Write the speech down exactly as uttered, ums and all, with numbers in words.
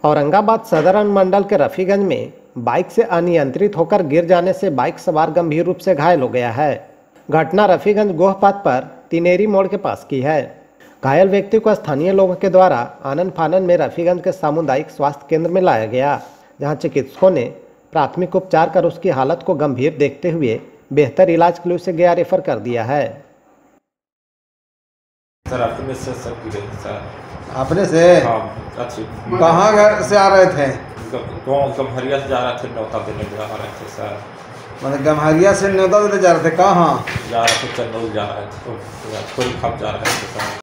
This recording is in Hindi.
औरंगाबाद सदर अनुमंडल के रफीगंज में बाइक से अनियंत्रित होकर गिर जाने से बाइक सवार गंभीर रूप से घायल हो गया है। घटना रफीगंज गोहपात पर तिनेरी मोड़ के पास की है। घायल व्यक्ति को स्थानीय लोगों के द्वारा आनन फानन में रफीगंज के सामुदायिक स्वास्थ्य केंद्र में लाया गया, जहां चिकित्सकों ने प्राथमिक उपचार कर उसकी हालत को गंभीर देखते हुए बेहतर इलाज के लिए उसे गया रेफर कर दिया है। सर अपने से सर की गई सर। अपने से? हाँ अच्छी। कहाँ घर से आ रहे थे? गाँव गम्हरिया से जा रहे थे, न्योता देने जा रहे थे सर। मतलब गम्हरिया से न्योता देने जा रहे थे? कहाँ जा रहे थे? चंदौल जा रहे थे, तो थोड़ी खप जा रहे थे सर।